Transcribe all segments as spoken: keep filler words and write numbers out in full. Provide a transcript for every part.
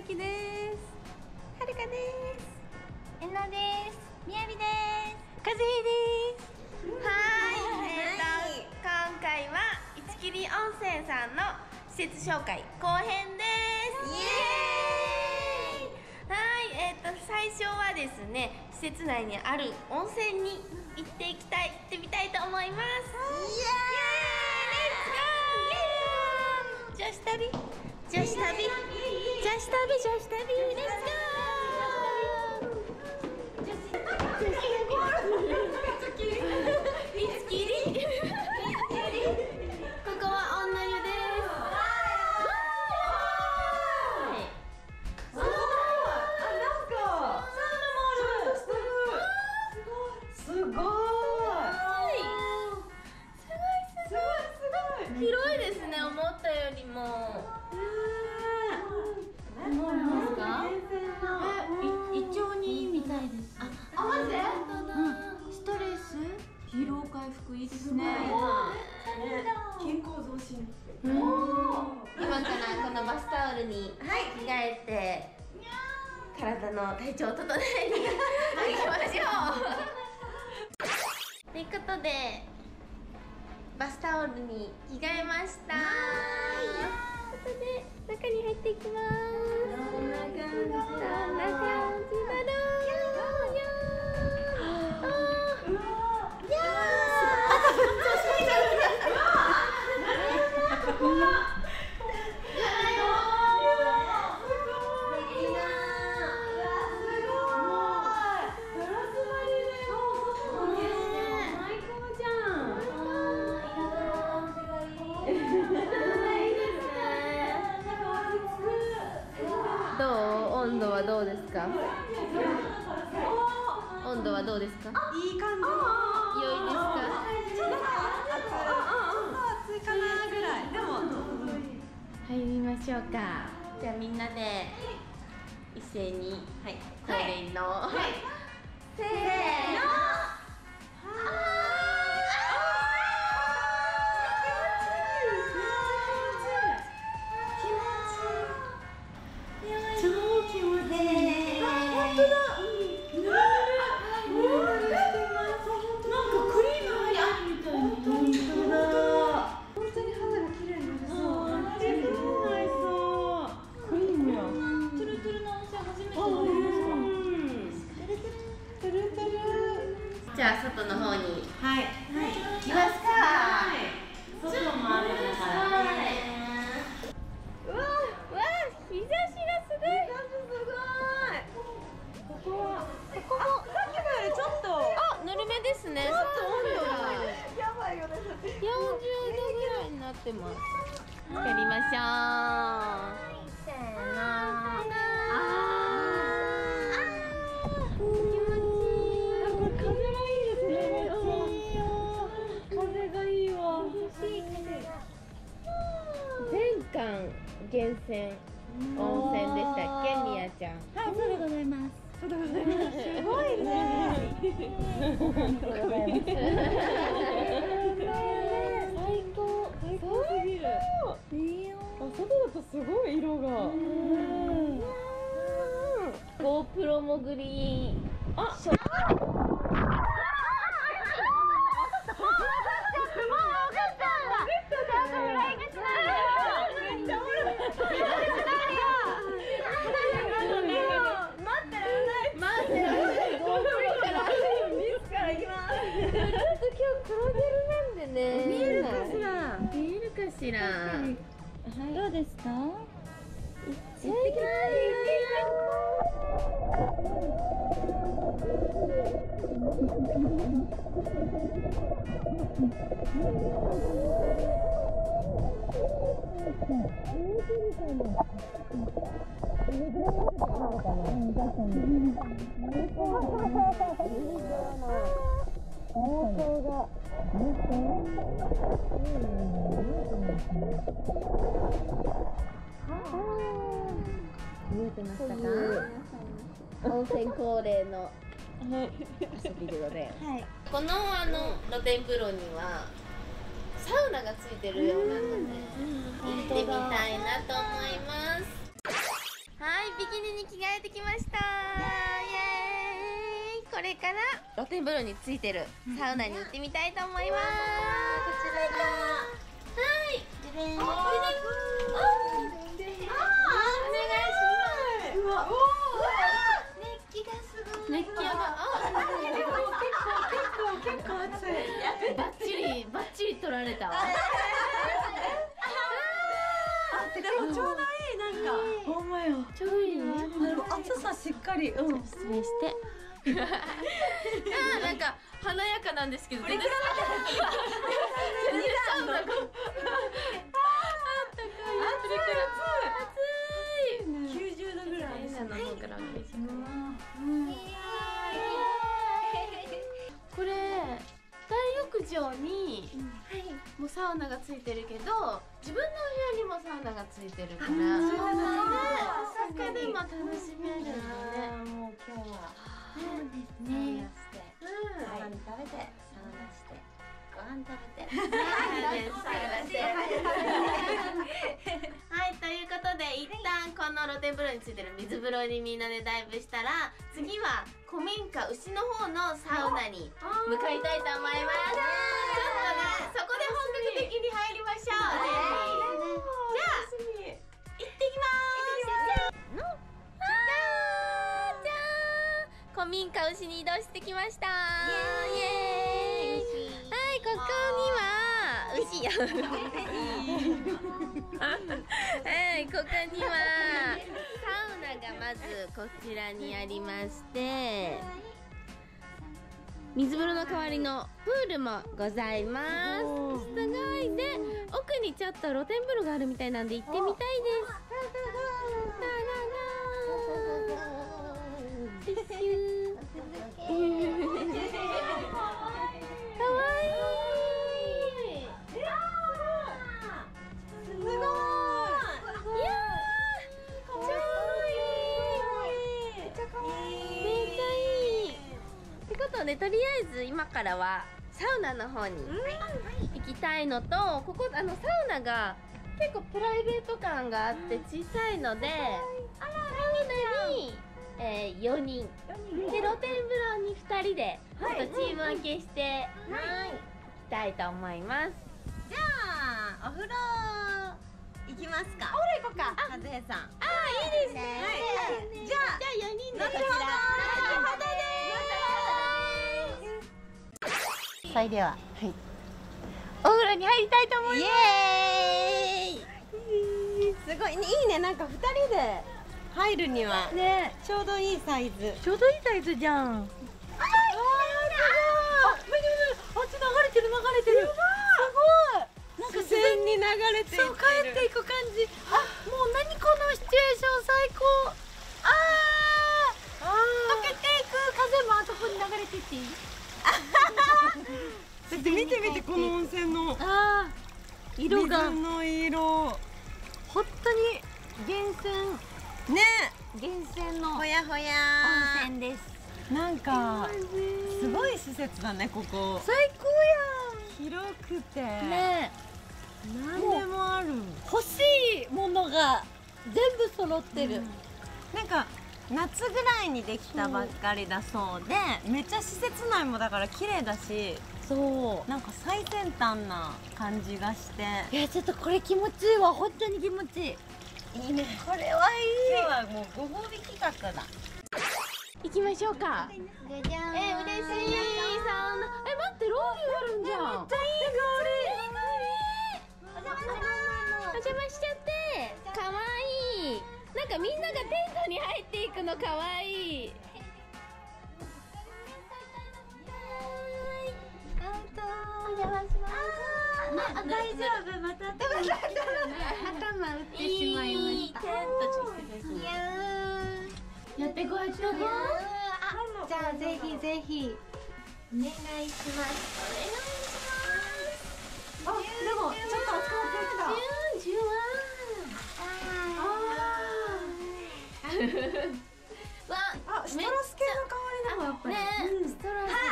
ゆきです。はるかです。 えなです。みやびです。 かずひです。 はい、えーと、今回はいちきり温泉さんの施設紹介後編です。イエーイ。はい、えーと、最初はですね、施設内にある温泉に行っていきたい、行ってみたいと思います。イエーイ。レッツゴー。女子旅、女子旅、女子旅、女子旅、レッツゴー。ここは女湯です。すごい。なんかサウナもある。すごい。すごい。すごい。すごい。広いですね。思ったよりも。 何ですか？胃腸にいいみたいです。あ、 あ、マジで？ ストレス、疲労回復いいですね。 健康増進。 今からこのバスタオルに着替えて、体の体調を整えに行きましょう。ということでバスタオルに着替えました。ということで中に入っていきます。どんな感じだろう。どう？温度はどうですか？温度はどうですか？ いい感じ。 良いですか？ ちょっと暑いかなぐらい。でも入りましょうか。じゃあみんなで一斉に、はい、恒例の、はい、せーの。じゃあ外の方に、はい、行きますか。はい、外もあるからね。うわ、うわ、日差しがすごい。日差しすごい。ここは、ここも、あ、さっきよりちょっと、あ、ぬるめですね。ちょっと温度がやばいよね。よんじゅうどぐらいになってます。やりましょう。せーの。全館源泉温泉でしたっけ、みやちゃん。 はい、そうでございます。 そうでございます。すごいね。 最高、 最高すぎる。 いいよ。 あ、外だとすごい色が。 GoPro 潜り。あ、見えるかしら。見えるかしら。 どうですか？ 行ってきます見えてましたか？温泉恒例の遊びでございます。はい、このあの露天風呂にはサウナがついてるようなので、行ってみたいなと思います。はい、 えてきました。イエーイ。これから露天風呂についてるサウナに行ってみたいと思います。こちらがはいででん。お願いします。うわ、熱気がすごい。熱気やば。 結構結構熱い。 バッチリバッチリ取られたわ。 でもちょうどいい、なんかほんまよ、 ちょうどいいね。 暑さしっかり、うん、 失礼してあー、なんか華やかなんですけど全然サウナがあったかい。暑い。 きゅうじゅうどぐらい。 の方からお願いします。これ大浴場にもうサウナがついてるけど、自分のお部屋にもサウナがついてるから、そこでも楽しめるんだね。 もう今日はそうですね。 ご飯食べて、サウナして、ご飯食べて、 サウナして。はい、ということで一旦この露天風呂についてる水風呂にみんなでダイブしたら、次は古民家牛の方のサウナに向かいたいと思います。ちょっとね、そこで本格的に入りましょう。じゃあ行ってきます。じゃーん、古民家牛に移動してきました。イエーイ。はい、ここには牛やはい、ここにはサウナがまずこちらにありまして、水風呂の代わりのプールもございます。すごい。で、奥にちょっと露天風呂があるみたいなんで行ってみたいです。かわいい。すごい。いやー、超いい。めっちゃかわいい。めっちゃいい。ってことで、とりあえず今からはサウナの方に行きたいのと、ここあのサウナが結構プライベート感があって小さいので、サウナに、えー、よにんで露天風呂にふたりでちょっとチーム分けして行きたいと思います。 じゃあお風呂行きますか。お風呂行こうか。和江さん。ああ、いいですね。はい。じゃあじゃあよにんでこちら。なるほどです。それでは、はい。 お風呂に入りたいと思います。 イエーイ。すごいね、いいね、なんかふたりで入るにはね、ちょうどいいサイズ。 ちょうどいいサイズじゃん。あー、すごい。あ、あっち流れてる流れてる。すごい。なんか自然に流れていってる。 そう、帰っていく感じ。あ、もう何このシチュエーション最高。あー、溶けていく。風もあそこに流れてっていい？ だって見て見て、この温泉のあー、色が水の色。 本当に源泉ね、 源泉のほやほや温泉です。 なんかすごい施設だね、ここ。 最高広くてね、 何でもある。 欲しいものが全部揃ってる、うん、 なんか夏ぐらいにできたばっかりだそうで、めっちゃ施設内もだから綺麗だし、そうなんか最先端な感じがして、 いや、ちょっとこれ気持ちいいわ。本当に気持ちいい。いいね、これはいい。 今日はもうご褒美企画だ。 行きましょうか。 じゃじゃーん。 え、嬉しい。サウナ。え、待って、ロウリュあるんじゃん。めっちゃいい香り。お邪魔しちゃって。可愛い。なんかみんながテントに入っていくの可愛い。お邪魔します。 あ、大丈夫。また頭打ってしまいました。 テントしてください。やってこい、やってこい。 じゃあぜひぜひお願いします。お願いします。 あ、でもちょっと扱ってきた。 じゅんじゅんわあ、ストロス系の香りだもん、やっぱり。 ね、ストロスが。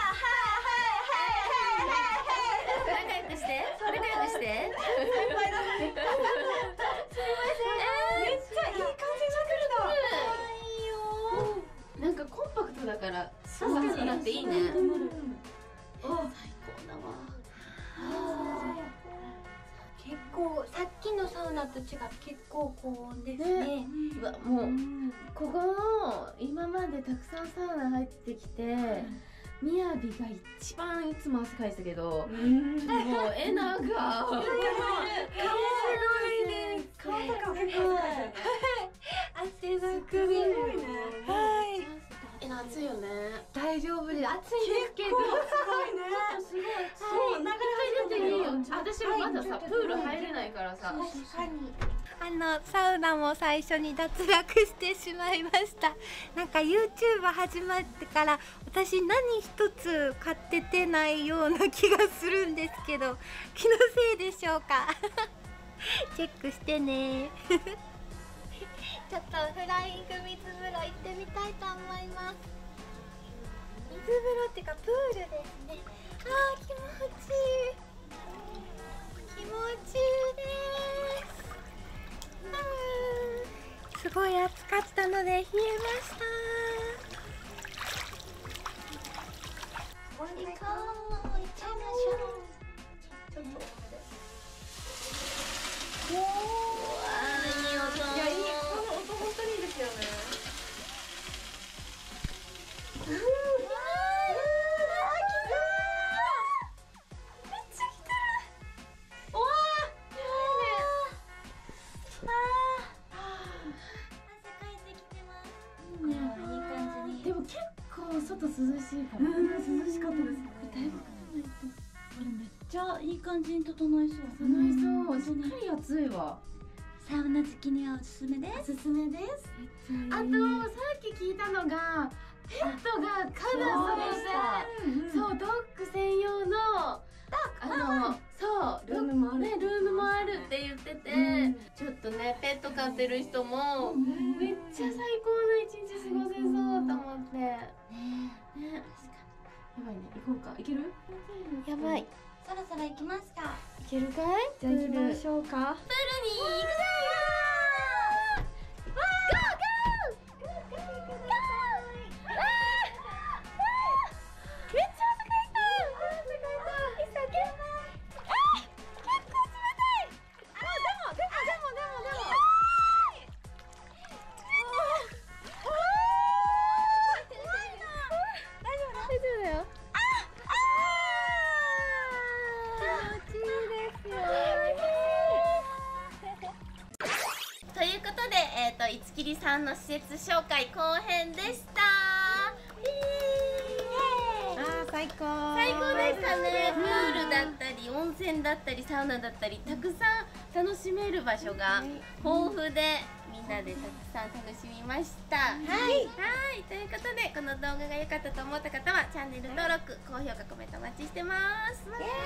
仲良くして、仲良くして。すみません。めっちゃいい感じになってきた。 っていいね。最高だわ。 結構さっきのサウナと違って結構高温ですね。 うわ、もうここの今までたくさんサウナ入ってきて、みやびが一番いつも汗かいてたけど、もうえなが顔の顔とか結構汗だくで。はい。 えな暑いよね。 大丈夫です。暑いんですけど。 すごいね。 すごい。そう、一回出ていいよ。私もまださ、プール入れないからさ。 確かに。あのサウナも最初に脱落してしまいました。なんか YouTube 始まってから私何一つ買っててないような気がするんですけど、気のせいでしょうか。チェックしてね。ちょっとフライング水風呂行ってみたいと思います。水風呂っていうかプールですね。あー気持ちいい。気持ちいいです。すごい暑かったので冷えました。ここに顔をいっちゃいましょう。ちょっと待って。おー、いい音。いや、いい、この音本当にいいですよね。うーん、うわー、めっちゃ来てる。おー、いいね。汗かいてきてます。いい感じに。 でも結構外涼しいから。 涼しかったですね。 だいぶかかんないと。 これめっちゃいい感じに整いそう。 整いそう。しっかり暑いわ。 サウナ好きにはおすすめです。 おすすめです。 あとさっき聞いたのがペットがカナそうで、そうドッグ専用のあのそうルームもあるね、ルームもあるって言ってて、ちょっとねペット飼ってる人もめっちゃ最高な一日過ごせそうと思って。ねね、やばいね、行こうか。行ける？ やばい。 そろそろ行きますか。 行けるかい？ じゃあ行きましょうか。 プールに行くぞということで、えーと、いつきりさんの施設紹介後編でした。 あー最高。 最高でしたね。プールだったり温泉だったりサウナだったり、たくさん楽しめる場所が豊富で、みんなでたくさん楽しみました。はい、はい、ということでこの動画が良かったと思った方はチャンネル登録、高評価、コメントお待ちしてます。